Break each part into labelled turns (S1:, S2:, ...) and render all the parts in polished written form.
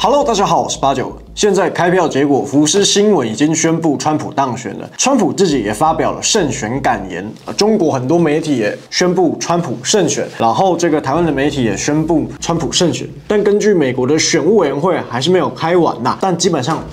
S1: Hello， 大家好，我是89。现在开票结果，福斯新闻已经宣布川普当选了。川普自己也发表了胜选感言，中国很多媒体也宣布川普胜选，然后这个台湾的媒体也宣布川普胜选。但根据美国的选务委员会还是没有开完呐，但基本上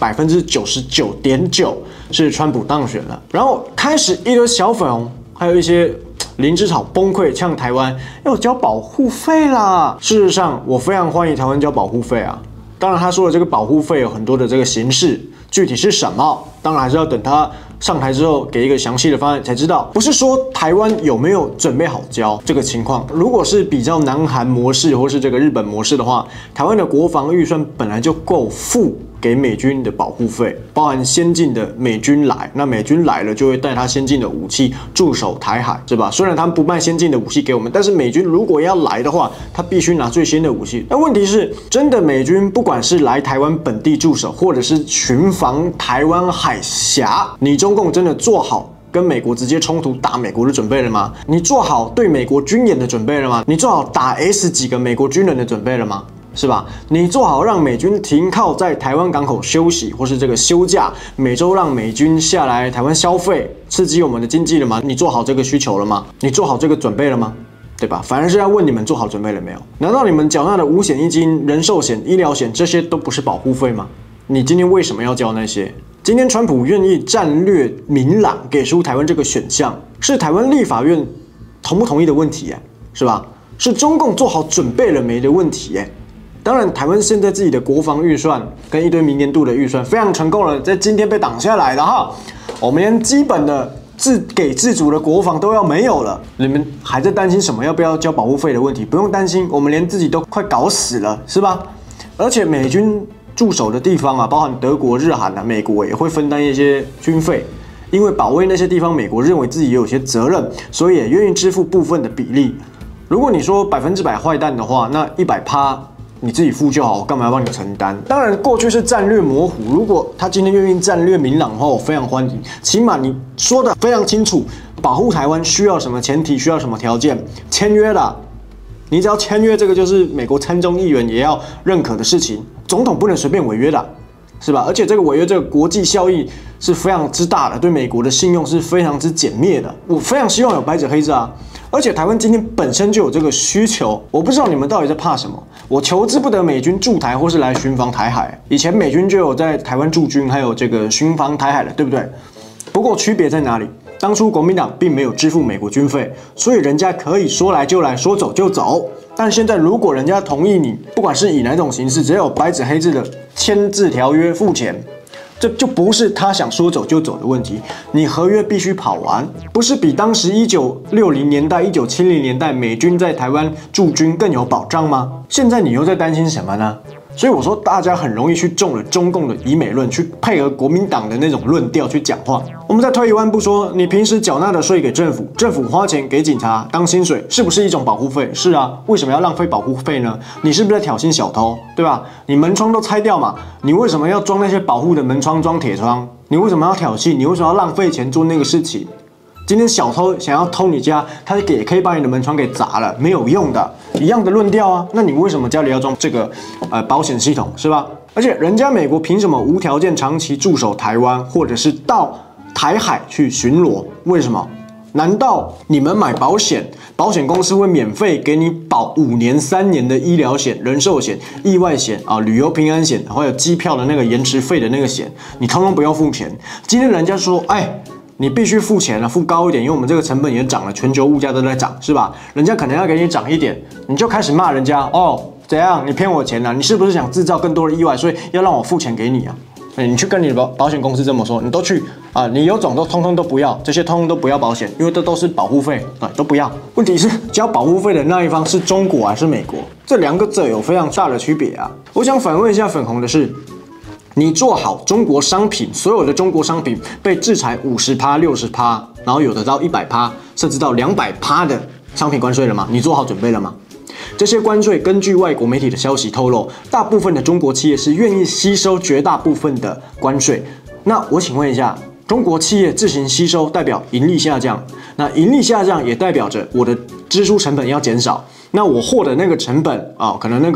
S1: 99.9%是川普当选了。然后开始一堆小粉红，还有一些林志草崩溃呛台湾要交保护费啦。事实上，我非常欢迎台湾交保护费啊。当然，他说的这个保护费有很多的这个形式，具体是什么，当然还是要等他上台之后给一个详细的方案才知道。不是说台湾有没有准备好交这个情况，如果是比较南韩模式或是这个日本模式的话，台湾的国防预算本来就够付给美军的保护费，包含先进的美军来，那美军来了就会带他先进的武器驻守台海，是吧？虽然他们不卖先进的武器给我们，但是美军如果要来的话，他必须拿最新的武器。那问题是，真的美军不管是来台湾本地驻守，或者是巡防台湾海峡，你中共真的做好跟美国直接冲突打美国的准备了吗？你做好对美国军演的准备了吗？你做好打 S 几个美国军人的准备了吗？是吧？你做好让美军停靠在台湾港口休息，或是这个休假，每周让美军下来台湾消费，刺激我们的经济了吗？你做好这个需求了吗？你做好这个准备了吗？对吧？反而是要问你们做好准备了没有？难道你们缴纳的五险一金、人寿险、医疗险这些都不是保护费吗？你今天为什么要交那些？今天川普愿意战略明朗给出台湾这个选项，是台湾立法院同不同意的问题，是吧？是中共做好准备了没的问题，当然，台湾现在自己的国防预算跟一堆明年度的预算非常成功了，在今天被挡下来的哈，我们连基本的自主的国防都要没有了，你们还在担心什么要不要交保护费的问题？不用担心，我们连自己都快搞死了，是吧？而且美军驻守的地方啊，包含德国、日韩啊，美国也会分担一些军费，因为保卫那些地方，美国认为自己也有些责任，所以也愿意支付部分的比例。如果你说100%坏蛋的话，那100%。你自己付就好，我干嘛要帮你承担？当然，过去是战略模糊。如果他今天愿意战略明朗的话，我非常欢迎。起码你说的非常清楚，保护台湾需要什么前提，需要什么条件，签约啦。你只要签约，这个就是美国参众议员也要认可的事情。总统不能随便违约的，是吧？而且这个违约，这个国际效益是非常之大的，对美国的信用是非常之减灭的。我非常希望有白纸黑字啊。而且台湾今天本身就有这个需求，我不知道你们到底在怕什么。我求之不得美军驻台或是来巡防台海，以前美军就有在台湾驻军，还有这个巡防台海的，对不对？不过区别在哪里？当初国民党并没有支付美国军费，所以人家可以说来就来，说走就走。但现在如果人家同意你，不管是以哪种形式，只要有白纸黑字的签字条约付钱。这就不是他想说走就走的问题，你合约必须跑完，不是比当时1960年代、1970年代美军在台湾驻军更有保障吗？现在你又在担心什么呢？所以我说，大家很容易去中了中共的以美论，去配合国民党的那种论调去讲话。我们再退一万步说，你平时缴纳的税给政府，政府花钱给警察当薪水，是不是一种保护费？是啊，为什么要浪费保护费呢？你是不是在挑衅小偷，对吧？你门窗都拆掉嘛，你为什么要装那些保护的门窗，装铁窗？你为什么要挑衅？你为什么要浪费钱做那个事情？今天小偷想要偷你家，他也可以把你的门窗给砸了，没有用的，一样的论调啊。那你为什么家里要装这个保险系统，是吧？而且人家美国凭什么无条件长期驻守台湾，或者是到台海去巡逻？为什么？难道你们买保险，保险公司会免费给你保5年、3年的医疗险、人寿险、意外险啊、旅游平安险，还有机票的那个延迟费的那个险，你通通不用付钱？今天人家说，你必须付钱了，付高一点，因为我们这个成本也涨了，全球物价都在涨，是吧？人家可能要给你涨一点，你就开始骂人家怎样？你骗我钱啊？你是不是想制造更多的意外，所以要让我付钱给你啊？你去跟你的保险公司这么说，你都去啊，你有种都通通都不要，这些通通都不要保险，因为这都是保护费，都不要。问题是交保护费的那一方是中国还是美国？这两个者有非常大的区别啊。我想反问一下粉红的是，你做好中国商品，所有的中国商品被制裁50%、60%，然后有的到100%，甚至到200%的商品关税了吗？你做好准备了吗？这些关税，根据外国媒体的消息透露，大部分的中国企业是愿意吸收绝大部分的关税。那我请问一下，中国企业自行吸收，代表盈利下降，那盈利下降也代表着我的支出成本要减少。那我获得那个成本啊，可能那个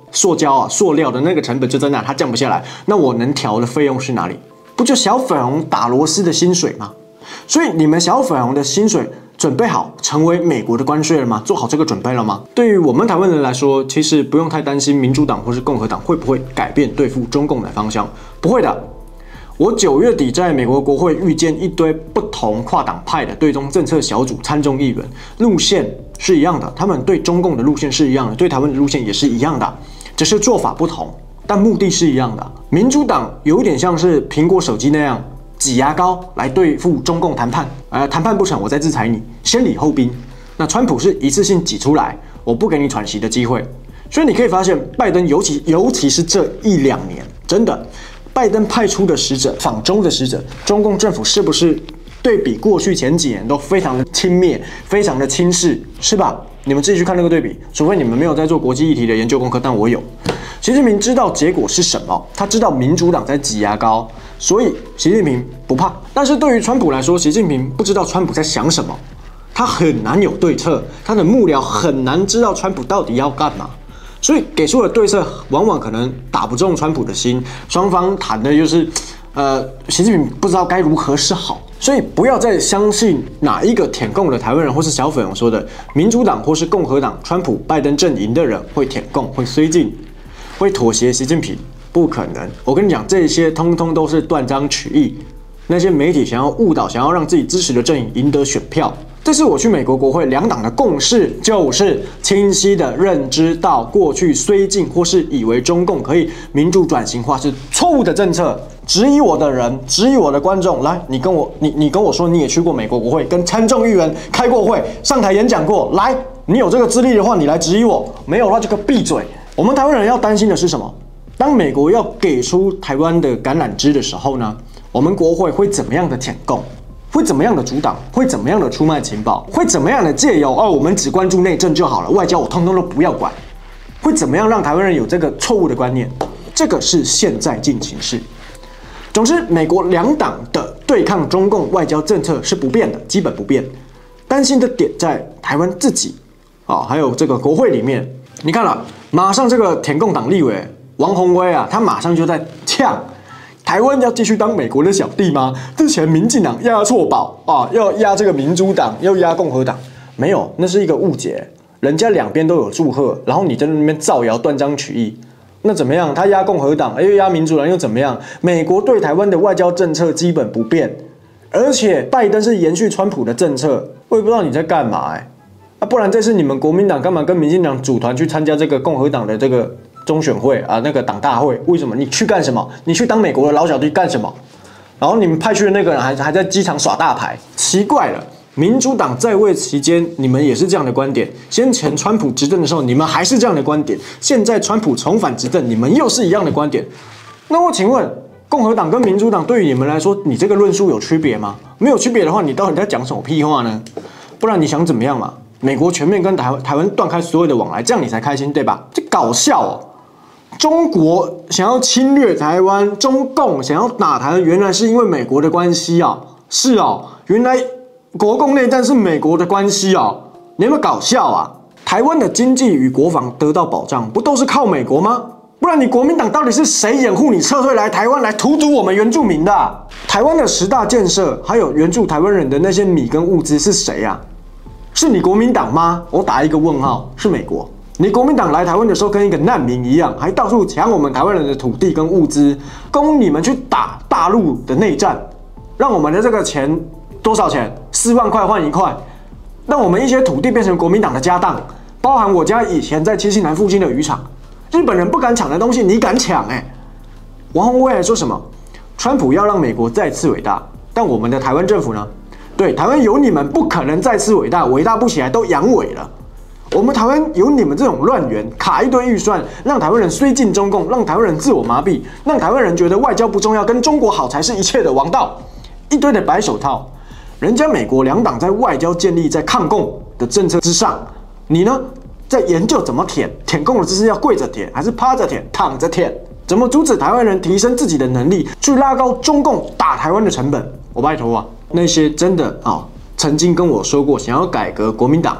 S1: 塑胶啊、塑料的那个成本就在那，它降不下来。那我能调的费用是哪里？不就小粉红打螺丝的薪水吗？所以你们小粉红的薪水准备好成为美国的关税了吗？做好这个准备了吗？对于我们台湾人来说，其实不用太担心民主党或是共和党会不会改变对付中共的方向，不会的。我9月底在美国国会遇见一堆不同跨党派的对中政策小组参众议员，路线是一样的，他们对中共的路线是一样的，对台湾的路线也是一样的，只是做法不同，但目的是一样的。民主党有点像是苹果手机那样挤牙膏来对付中共谈判，谈判不成我再制裁你，先礼后兵。那川普是一次性挤出来，我不给你喘息的机会。所以你可以发现，拜登尤其是这1-2年，真的。拜登派出的使者，访中的使者，中共政府是不是对比过去前几年都非常的轻蔑，非常的轻视，是吧？你们自己去看那个对比，除非你们没有在做国际议题的研究功课，但我有。习近平知道结果是什么，他知道民主党在挤牙膏，所以习近平不怕。但是对于川普来说，习近平不知道川普在想什么，他很难有对策，他的幕僚很难知道川普到底要干嘛。所以给出的对策往往可能打不中川普的心，双方谈的就是，习近平不知道该如何是好。所以不要再相信哪一个舔共的台湾人或是小粉红说的，民主党或是共和党、川普、拜登阵营的人会舔共、会绥靖、会妥协习近平，不可能。我跟你讲，这些通通都是断章取义。那些媒体想要误导，想要让自己支持的阵营赢得选票。这是我去美国国会两党的共识，就是清晰的认知到过去绥靖或是以为中共可以民主转型化是错误的政策。质疑我的人，质疑我的观众，来，你跟我说你也去过美国国会，跟参众议员开过会，上台演讲过，来，你有这个资历的话，你来质疑我，没有的话就给我闭嘴。我们台湾人要担心的是什么？当美国要给出台湾的橄榄枝的时候呢，我们国会会怎么样的舔共？会怎么样的阻挡？会怎么样的出卖情报？会怎么样的借由我们只关注内政就好了，外交我通通都不要管？会怎么样让台湾人有这个错误的观念？这个是现在进行式。总之，美国两党的对抗中共外交政策是不变的，基本不变。担心的点在台湾自己还有这个国会里面。你看了，马上这个舔共党立委王宏威啊，他马上就在呛。台湾要继续当美国的小弟吗？之前民进党押错宝要押这个民主党，要押共和党，没有，那是一个误解。人家两边都有祝贺，然后你在那边造谣、断章取义，那怎么样？他押共和党，又押民主党，又怎么样？美国对台湾的外交政策基本不变，而且拜登是延续川普的政策，我也不知道你在干嘛不然这次你们国民党干嘛跟民进党组团去参加这个共和党的这个中选会那个党大会？为什么？你去干什么？你去当美国的老小弟干什么？然后你们派去的那个人还在机场耍大牌，奇怪了。民主党在位期间，你们也是这样的观点；先前川普执政的时候，你们还是这样的观点；现在川普重返执政，你们又是一样的观点。那我请问，共和党跟民主党对于你们来说，你这个论述有区别吗？没有区别的话，你到底在讲什么屁话呢？不然你想怎么样嘛？美国全面跟台湾断开所有的往来，这样你才开心，对吧？这搞笑中国想要侵略台湾，中共想要打台湾，原来是因为美国的关系是原来国共内战是美国的关系你有没有搞笑台湾的经济与国防得到保障，不都是靠美国吗？不然你国民党到底是谁掩护你撤退来台湾来荼毒我们原住民的？台湾的10大建设，还有援助台湾人的那些米跟物资是谁是你国民党吗？我打一个问号，是美国。你国民党来台湾的时候跟一个难民一样，还到处抢我们台湾人的土地跟物资，供你们去打大陆的内战，让我们的这个钱多少钱？4万块换1块，让我们一些土地变成国民党的家当，包含我家以前在七星潭附近的渔场，日本人不敢抢的东西你敢抢王宏威还说什么？川普要让美国再次伟大，但我们的台湾政府呢？对，台湾有你们不可能再次伟大，伟大不起来都阳痿了。我们台湾有你们这种乱源，卡一堆预算，让台湾人绥靖中共，让台湾人自我麻痹，让台湾人觉得外交不重要，跟中国好才是一切的王道，一堆的白手套。人家美国两党在外交建立在抗共的政策之上，你呢在研究怎么舔共的姿势要跪着舔，还是趴着舔、躺着舔？怎么阻止台湾人提升自己的能力，去拉高中共打台湾的成本？我拜托那些真的曾经跟我说过想要改革国民党，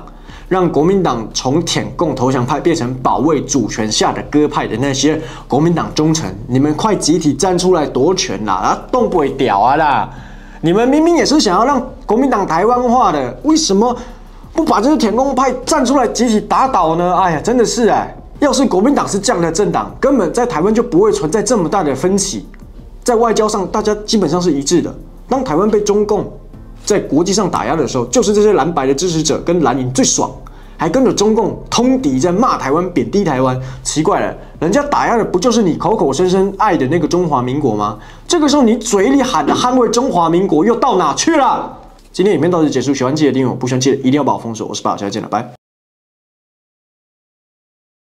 S1: 让国民党从舔共投降派变成保卫主权下的鸽派的那些国民党忠臣，你们快集体站出来夺权啦！啊，动不会屌啊啦！你们明明也是想要让国民党台湾化的，为什么不把这些舔共派站出来集体打倒呢？哎呀，真的是哎！要是国民党是这样的政党，根本在台湾就不会存在这么大的分歧，在外交上大家基本上是一致的。当台湾被中共在国际上打压的时候，就是这些蓝白的支持者跟蓝营最爽，还跟着中共通敌在骂台湾、贬低台湾。奇怪了，人家打压的不就是你口口声声爱的那个中华民国吗？这个时候你嘴里喊的捍卫中华民国又到哪去了？今天影片到此结束，喜欢记得订阅我，不喜欢记得一定要把我封锁。我是爸，下次见了，拜。